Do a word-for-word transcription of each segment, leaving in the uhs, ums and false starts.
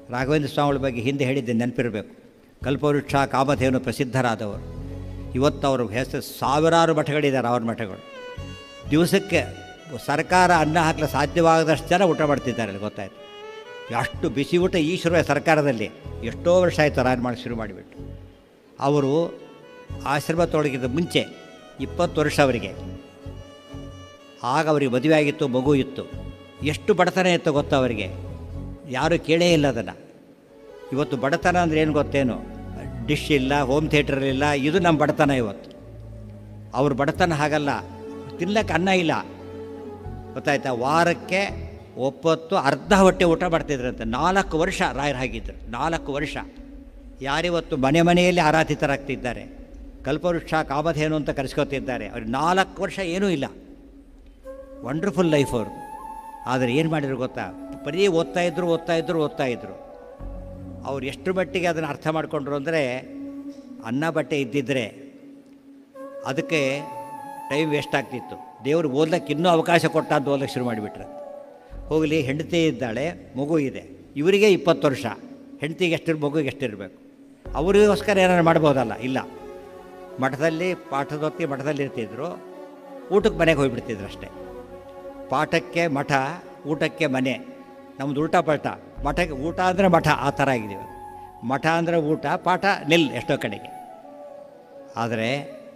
ರಾಘವೇಂದ್ರ ಸ್ವಾಮಿಗಳ ಬಗ್ಗೆ ಹಿಂದೆ ಹೇಳಿದ್ದೆ ನೆನಪಿರಬೇಕು. ಕಲ್ಪವೃಕ್ಷ ಕಾಮಧೇನು ಪ್ರಸಿದ್ಧರಾದವರು. ಇವತ್ತು ಅವ್ರ ಹೆಸರು ಸಾವಿರಾರು ಮಠಗಳಿದ್ದಾರೆ. ಅವ್ರ ಮಠಗಳು ದಿವಸಕ್ಕೆ ಸರ್ಕಾರ ಅನ್ನ ಹಾಕಲು ಸಾಧ್ಯವಾಗದಷ್ಟು ಜನ ಊಟ ಮಾಡ್ತಿದ್ದಾರೆ. ಅಲ್ಲಿ ಗೊತ್ತಾಯ್ತು. ಅಷ್ಟು ಬಿಸಿ ಊಟ ಈ ಶುರುವೆ ಸರ್ಕಾರದಲ್ಲಿ ಎಷ್ಟೋ ವರ್ಷ ಆಯಿತು ರಾಯರು ಮಾಡಿ ಶುರು ಮಾಡಿಬಿಟ್ಟು. ಅವರು ಆಶ್ರಮ ತೊಡಗಿದ ಮುಂಚೆ ಇಪ್ಪತ್ತು ವರ್ಷ ಅವರಿಗೆ. ಆಗ ಅವರಿಗೆ ಮದುವೆ ಆಗಿತ್ತು, ಮಗು ಇತ್ತು. ಎಷ್ಟು ಬಡತನ ಇತ್ತು ಗೊತ್ತಾ ಅವರಿಗೆ, ಯಾರೂ ಕೇಳೇ ಇಲ್ಲ ಅದನ್ನು. ಇವತ್ತು ಬಡತನ ಅಂದರೆ ಏನು ಗೊತ್ತೇನು, ಡಿಶ್ ಇಲ್ಲ, ಹೋಮ್ ಥಿಯೇಟರ್ ಇಲ್ಲ, ಇದು ನಮ್ಮ ಬಡತನ ಇವತ್ತು. ಅವ್ರ ಬಡತನ ಹಾಗಲ್ಲ, ತಿನ್ನಕ್ಕೆ ಅನ್ನ ಇಲ್ಲ ಗೊತ್ತಾಯ್ತಾ. ವಾರಕ್ಕೆ ಒಪ್ಪತ್ತು ಅರ್ಧ ಹೊಟ್ಟೆ ಊಟ ಮಾಡ್ತಿದ್ರಂತೆ. ನಾಲ್ಕು ವರ್ಷ ರಾಯರು ಹಾಗಿದ್ದರು, ನಾಲ್ಕು ವರ್ಷ. ಯಾರಿವತ್ತು ಮನೆ ಮನೆಯಲ್ಲಿ ಆರಾಧಿತರಾಗ್ತಿದ್ದಾರೆ, ಕಲ್ಪವೃಕ್ಷ ಕಾಮಧೇನು ಅಂತ ಕರೆಸ್ಕೊತಿದ್ದಾರೆ. ಅವ್ರಿಗೆ ನಾಲ್ಕು ವರ್ಷ ಏನೂ ಇಲ್ಲ, ವಂಡರ್ಫುಲ್ ಲೈಫ್ ಅವರು. ಆದರೆ ಏನು ಮಾಡಿದ್ರು ಗೊತ್ತಾ, ಬರೀ ಓದ್ತಾಯಿದ್ರು ಓದ್ತಾಯಿದ್ರು ಓದ್ತಾಯಿದ್ರು. ಅವ್ರು ಎಷ್ಟು ಮಟ್ಟಿಗೆ ಅದನ್ನು ಅರ್ಥ ಮಾಡಿಕೊಂಡ್ರು ಅಂದರೆ, ಅನ್ನ ಬಟ್ಟೆ ಇದ್ದಿದ್ದರೆ ಅದಕ್ಕೆ ಟೈಮ್ ವೇಸ್ಟ್ ಆಗ್ತಿತ್ತು. ದೇವರು ಓದ್ಲಿಕ್ಕೆ ಇನ್ನೂ ಅವಕಾಶ ಕೊಟ್ಟ ಅಂತ ಓದ್ಲಿಕ್ಕೆ ಶುರು ಮಾಡಿಬಿಟ್ರೆ. ಹೋಗಲಿ, ಹೆಂಡತಿ ಇದ್ದಾಳೆ, ಮಗು ಇದೆ. ಇವರಿಗೆ ಇಪ್ಪತ್ತು ವರ್ಷ, ಹೆಂಡತಿಗೆ ಎಷ್ಟಿರ್, ಮಗುಗೆ ಎಷ್ಟಿರಬೇಕು. ಅವರಿಗೋಸ್ಕರ ಏನಾರು ಮಾಡ್ಬೋದಲ್ಲ, ಇಲ್ಲ. ಮಠದಲ್ಲಿ ಪಾಠದೊತ್ತಿ ಮಠದಲ್ಲಿ ಇರ್ತಿದ್ರು, ಊಟಕ್ಕೆ ಮನೆಗೆ ಹೋಗಿಬಿಡ್ತಿದ್ರು ಅಷ್ಟೇ. ಪಾಠಕ್ಕೆ ಮಠ, ಊಟಕ್ಕೆ ಮನೆ. ನಮ್ಮದು ಉಲ್ಟಾ ಪಲ್ಟ. ಮಠಕ್ಕೆ ಊಟ ಅಂದರೆ ಮಠ, ಆ ಥರ ಆಗಿದ್ದೀವಿ. ಮಠ ಅಂದರೆ ಊಟ, ಪಾಠ ನಿಲ್ ಎಷ್ಟೋ ಕಡೆಗೆ. ಆದರೆ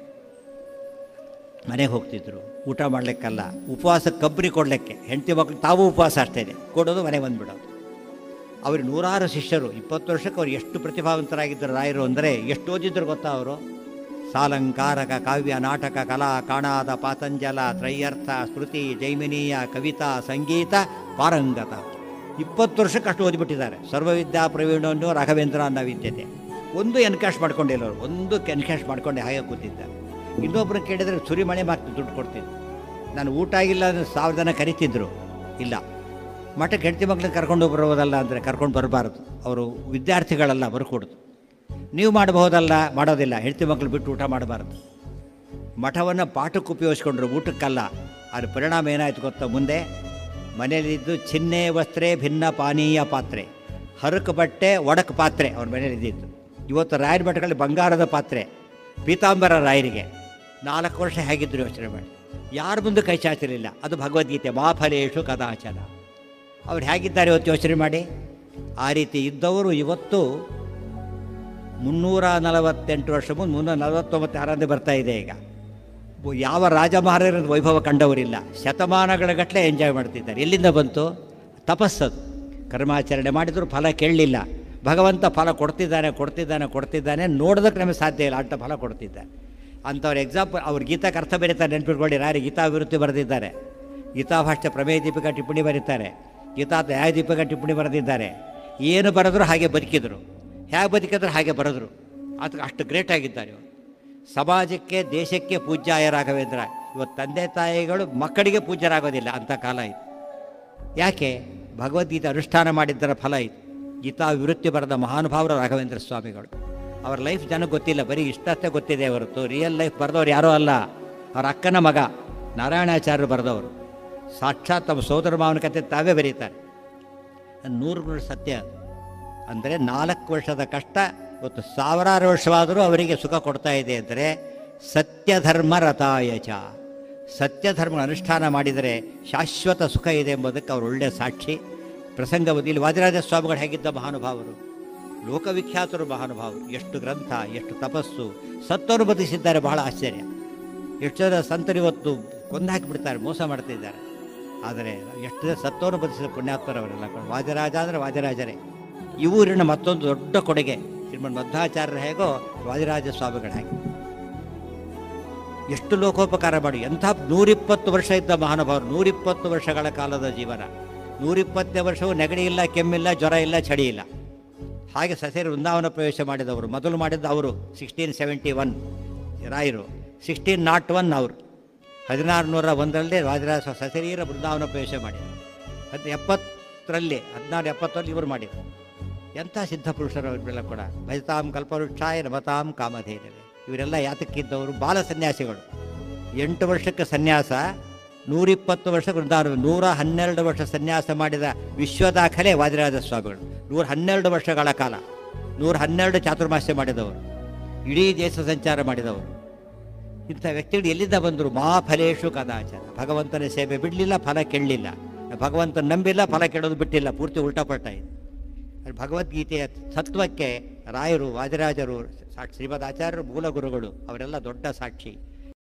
ಮನೆಗೆ ಹೋಗ್ತಿದ್ರು, ಊಟ ಮಾಡಲಿಕ್ಕಲ್ಲ, ಉಪವಾಸ ಕಬ್ಬರಿ ಕೊಡಲಿಕ್ಕೆ. ಹೆಂಡತಿ ಮಕ್ಕಳು ತಾವೂ ಉಪವಾಸ ಅಷ್ಟೇ ಕೊಡೋದು, ಮನೆಗೆ ಬಂದುಬಿಡೋದು. ಅವ್ರಿಗೆ ನೂರಾರು ಶಿಷ್ಯರು. ಇಪ್ಪತ್ತು ವರ್ಷಕ್ಕೆ ಅವ್ರು ಎಷ್ಟು ಪ್ರತಿಭಾವಂತರಾಗಿದ್ದರು ರಾಯರು ಅಂದರೆ, ಎಷ್ಟು ಓದಿದ್ರು ಗೊತ್ತಾ ಅವರು. ಸಾಲಂಕಾರಕ, ಕಾವ್ಯ, ನಾಟಕ, ಕಲಾ, ಕಾಣಾದ, ಪಾತಂಜಲ, ತ್ರಯ್ಯರ್ಥ, ಸ್ಮೃತಿ, ಜೈಮಿನೀಯ, ಕವಿತಾ, ಸಂಗೀತ ಪಾರಂಗತ. ಇಪ್ಪತ್ತು ವರ್ಷಕ್ಕೆ ಅಷ್ಟು ಓದಿಬಿಟ್ಟಿದ್ದಾರೆ. ಸರ್ವವಿದ್ಯಾ ಪ್ರವೀಣವನ್ನು ರಾಘವೇಂದ್ರ ಅನ್ನೋ ವಿದ್ಯತೆ. ಒಂದು ಎನ್ಕ್ಯಾಶ್ ಮಾಡ್ಕೊಂಡಿಲ್ಲ ಅವರು, ಒಂದು ಎನ್ಕ್ಯಾಶ್ ಮಾಡ್ಕೊಂಡೆ ಹಾಗೆ ಕೂತಿದ್ದಾರೆ. ಇನ್ನೊಬ್ಬರು ಕೇಳಿದರೆ ಸುರಿಮಣೆ ಮಾತು ದುಡ್ಡು ಕೊಡ್ತಿದ್ರು. ನಾನು ಊಟ ಆಗಿಲ್ಲ ಅಂದರೆ ಸಾವಿರ ಜನ ಕರಿತಿದ್ರು. ಇಲ್ಲ, ಮಠಕ್ಕೆ ಹೆಂಡತಿ ಮಕ್ಕಳನ್ನ ಕರ್ಕೊಂಡು ಬರೋದಲ್ಲ ಅಂದರೆ ಕರ್ಕೊಂಡು ಬರಬಾರ್ದು. ಅವರು ವಿದ್ಯಾರ್ಥಿಗಳಲ್ಲ, ಬರ್ಕೊಡ್ದು. ನೀವು ಮಾಡಬಹುದಲ್ಲ, ಮಾಡೋದಿಲ್ಲ. ಹೆಂಡತಿ ಮಕ್ಕಳು ಬಿಟ್ಟು ಊಟ ಮಾಡಬಾರ್ದು. ಮಠವನ್ನು ಪಾಠಕ್ಕೆ ಉಪಯೋಗಿಸ್ಕೊಂಡ್ರು, ಊಟಕ್ಕಲ್ಲ. ಅದ್ರ ಪರಿಣಾಮ ಏನಾಯ್ತು ಗೊತ್ತಾ, ಮುಂದೆ ಮನೆಯಲ್ಲಿದ್ದು ಚಿನ್ನೆ ವಸ್ತ್ರೆ ಭಿನ್ನ ಪಾನೀಯ ಪಾತ್ರೆ, ಹರಕು ಬಟ್ಟೆ ಒಡಕು ಪಾತ್ರೆ ಅವ್ರ ಮನೇಲಿದ್ದಿತ್ತು. ಇವತ್ತು ರಾಯರ ಮಠಗಳಲ್ಲಿ ಬಂಗಾರದ ಪಾತ್ರೆ, ಪೀತಾಂಬರ ರಾಯರಿಗೆ. ನಾಲ್ಕು ವರ್ಷ ಹೇಗಿದ್ದರು ಯೋಚನೆ ಮಾಡಿ. ಯಾರ ಮುಂದೆ ಕೈ ಚಾಚಿರಲಿಲ್ಲ. ಅದು ಭಗವದ್ಗೀತೆ, ಮಾಫಲೇಶು ಕದಾಚನ. ಅವ್ರು ಹೇಗಿದ್ದಾರೆ ಇವತ್ತು ಯೋಚನೆ ಮಾಡಿ. ಆ ರೀತಿ ಇದ್ದವರು ಇವತ್ತು ಮುನ್ನೂರ ನಲವತ್ತೆಂಟು ವರ್ಷ ಮುಂದೆ ಮುನ್ನೂರ ನಲವತ್ತೊಂಬತ್ತು ಆರಾಧನೆ ಬರ್ತಾ ಇದೆ. ಈಗ ಯಾವ ರಾಜ ಮಹಾರಾಜರ ವೈಭವ ಕಂಡವರಿಲ್ಲ. ಶತಮಾನಗಳ ಗಟ್ಟಲೆ ಎಂಜಾಯ್ ಮಾಡ್ತಿದ್ದಾರೆ. ಎಲ್ಲಿಂದ ಬಂತು? ತಪಸ್ಸದು. ಕರ್ಮಾಚರಣೆ ಮಾಡಿದರೂ ಫಲ ಕೇಳಲಿಲ್ಲ. ಭಗವಂತ ಫಲ ಕೊಡ್ತಿದ್ದಾನೆ ಕೊಡ್ತಿದ್ದಾನೆ ಕೊಡ್ತಿದ್ದಾನೆ ನೋಡೋದಕ್ಕೆ ನಮಗೆ ಸಾಧ್ಯ ಇಲ್ಲ, ಅಂಥ ಫಲ ಕೊಡ್ತಿದ್ದಾನೆ. ಅಂಥವ್ರ ಎಕ್ಸಾಂಪಲ್. ಅವ್ರು ಗೀತಾಕ್ಕೆ ಅರ್ಥ ಬರೀತಾರೆ, ನೆನ್ಪಿಟ್ಕೊಳ್ಳಿ. ರಾಯರು ಗೀತಾ ವಿವೃತ್ತಿ ಬರೆದಿದ್ದಾರೆ, ಗೀತಾಭಾಷ್ಯ ಪ್ರಮೇಯ ದೀಪಿಕಾ ಟಿಪ್ಪಣಿ ಬರೀತಾರೆ, ಗೀತಾ ನ್ಯಾಯ ದೀಪಿಕಾ ಟಿಪ್ಪಣಿ ಬರೆದಿದ್ದಾರೆ. ಏನು ಬರೆದ್ರು ಹಾಗೆ ಬದುಕಿದ್ರು, ಹೇಗೆ ಬದುಕಿದ್ರು ಹಾಗೆ ಬರೆದ್ರು. ಅದಕ್ಕೆ ಅಷ್ಟು ಗ್ರೇಟ್ ಆಗಿದ್ದಾರೆ ಇವರು. ಸಮಾಜಕ್ಕೆ ದೇಶಕ್ಕೆ ಪೂಜ್ಯಾಯ ರಾಘವೇಂದ್ರ. ಇವತ್ತು ತಂದೆ ತಾಯಿಗಳು ಮಕ್ಕಳಿಗೆ ಪೂಜ್ಯರಾಗೋದಿಲ್ಲ, ಅಂಥ ಕಾಲ ಇದು. ಯಾಕೆ? ಭಗವದ್ಗೀತೆ ಅನುಷ್ಠಾನ ಮಾಡಿದ್ದರ ಫಲ ಇದು. ಗೀತಾ ವಿವೃತ್ತಿ ಬರೆದ ಮಹಾನುಭಾವರು ರಾಘವೇಂದ್ರ ಸ್ವಾಮಿಗಳು. ಅವ್ರ ಲೈಫ್ ಜನಕ್ಕೆ ಗೊತ್ತಿಲ್ಲ, ಬರೀ ಇಷ್ಟಷ್ಟೇ ಗೊತ್ತಿದೆ ಹೊರತು ರಿಯಲ್ ಲೈಫ್ ಬರೆದವ್ರು ಯಾರೂ ಅಲ್ಲ. ಅವ್ರ ಅಕ್ಕನ ಮಗ ನಾರಾಯಣಾಚಾರ್ಯರು ಬರೆದವರು. ಸಾಕ್ಷಾತ್ ತಮ್ಮ ಸೋದರ ಮಾವನ ಕತೆ ತಾವೇ ಬರೀತಾರೆ. ನೂರು ಗುಣ ಸತ್ಯ. ಅಂದರೆ ನಾಲ್ಕು ವರ್ಷದ ಕಷ್ಟ ಇವತ್ತು ಸಾವಿರಾರು ವರ್ಷವಾದರೂ ಅವರಿಗೆ ಸುಖ ಕೊಡ್ತಾ ಇದೆ. ಅಂದರೆ ಸತ್ಯಧರ್ಮ ರಥಾಯಚ. ಸತ್ಯಧರ್ಮ ಅನುಷ್ಠಾನ ಮಾಡಿದರೆ ಶಾಶ್ವತ ಸುಖ ಇದೆ ಎಂಬುದಕ್ಕೆ ಅವರು ಒಳ್ಳೆಯ ಸಾಕ್ಷಿ. ಪ್ರಸಂಗ ಇಲ್ಲಿ ವಾದಿರಾಜ ಸ್ವಾಮಿಗಳು ಹೇಗಿದ್ದ ಮಹಾನುಭಾವರು, ಲೋಕವಿಖ್ಯಾತರು ಮಹಾನುಭಾವರು. ಎಷ್ಟು ಗ್ರಂಥ, ಎಷ್ಟು ತಪಸ್ಸು, ಸತ್ತವರು ಬದುಕಿಸಿದ್ದಾರೆ. ಬಹಳ ಆಶ್ಚರ್ಯ. ಎಷ್ಟು ಜನ ಸಂತರು ಇವತ್ತು ಕೊಂದು ಹಾಕಿಬಿಡ್ತಾರೆ, ಮೋಸ ಮಾಡ್ತಿದ್ದಾರೆ. ಆದರೆ ಎಷ್ಟು ಜನ ಸತ್ತವರು ಬದುಕಿಸಿದ ಪುಣ್ಯಾತ್ಮರವರೆಲ್ಲ. ವಾದಿರಾಜ ಅಂದರೆ ವಾದಿರಾಜರೇ. ಇವರಿನ ಮತ್ತೊಂದು ದೊಡ್ಡ ಕೊಡುಗೆ ಶ್ರೀಮನ್ ಮಧ್ವಾಚಾರ್ಯರು ಹೇಗೋ ವಾದಿರಾಜ ಸ್ವಾಮಿಗಳು ಹಾಗೆ ಎಷ್ಟು ಲೋಕೋಪಕಾರ ಮಾಡಿ. ಎಂಥ ನೂರಿಪ್ಪತ್ತು ವರ್ಷ ಇದ್ದ ಮಹಾನುಭಾವರು. ನೂರಿಪ್ಪತ್ತು ವರ್ಷಗಳ ಕಾಲದ ಜೀವನ. ನೂರಿಪ್ಪತ್ತನೇ ವರ್ಷವೂ ನೆಗಡಿ ಇಲ್ಲ, ಕೆಮ್ಮಿಲ್ಲ, ಜ್ವರ ಇಲ್ಲ, ಚಳಿ ಇಲ್ಲ. ಹಾಗೆ ಸಸೇರಿ ವೃಂದಾವನ ಪ್ರವೇಶ ಮಾಡಿದವರು. ಮೊದಲು ಮಾಡಿದ್ದು ಅವರು ಸಿಕ್ಸ್ಟೀನ್ ಸೆವೆಂಟಿ ಒನ್ ರಾಯರು, ಸಿಕ್ಸ್ಟೀನ್ ನಾಟ್ ಒನ್ ಅವರು ಹದಿನಾರು ನೂರ ಒಂದರಲ್ಲಿ ವಾದಿರಾಜ ಸಸರೀರ ವೃಂದಾವನ ಪ್ರವೇಶ ಮಾಡಿದರು. ಹದ್ ಎಪ್ಪತ್ತರಲ್ಲಿ ಹದಿನಾರು ಎಪ್ಪತ್ತರಲ್ಲಿ ಇವರು ಮಾಡಿದರು. ಎಂಥ ಸಿದ್ಧಪುರುಷರು ಅವರೆಲ್ಲ ಕೂಡ. ಭಜತಾಂ ಕಲ್ಪವೃಕ್ಷಾಯ ನಮತಾಂ ಕಾಮಧೇನವೇ. ಇವರೆಲ್ಲ ಯಾತಕ್ಕಿದ್ದವರು? ಬಾಲ ಸನ್ಯಾಸಿಗಳು. ಎಂಟು ವರ್ಷಕ್ಕೆ ಸನ್ಯಾಸ, ನೂರಿಪ್ಪತ್ತು ವರ್ಷ ವೃಂದಾವನ, ನೂರ ಹನ್ನೆರಡು ವರ್ಷ ಸನ್ಯಾಸ ಮಾಡಿದ ವಿಶ್ವ ದಾಖಲೆ ವಾದಿರಾಜ ಸ್ವಾಮಿಗಳು. ನೂರ ಹನ್ನೆರಡು ವರ್ಷಗಳ ಕಾಲ ನೂರ ಹನ್ನೆರಡು ಚಾತುರ್ಮಾಸ್ಯ ಮಾಡಿದವರು, ಇಡೀ ದೇಶ ಸಂಚಾರ ಮಾಡಿದವರು. ಇಂಥ ವ್ಯಕ್ತಿಗಳು ಎಲ್ಲಿಂದ ಬಂದರು? ಮಾ ಫಲೇಶು ಕದಾಚಾರ. ಭಗವಂತನ ಸೇವೆ ಬಿಡಲಿಲ್ಲ, ಫಲ ಕೆಡಲಿಲ್ಲ. ಭಗವಂತನ ನಂಬಿಲ್ಲ, ಫಲ ಕೆಡೋದು ಬಿಟ್ಟಿಲ್ಲ. ಪೂರ್ತಿ ಉಲ್ಟಾಪಲ್ಟ ಇದೆ. ಅದು ಭಗವದ್ಗೀತೆಯ ತತ್ವಕ್ಕೆ ರಾಯರು, ವಾದಿರಾಜರು, ಸಾಕ್ಷಿ ಶ್ರೀಮದ್ ಆಚಾರ್ಯರು ಮೂಲ ಗುರುಗಳು, ಅವರೆಲ್ಲ ದೊಡ್ಡ ಸಾಕ್ಷಿ.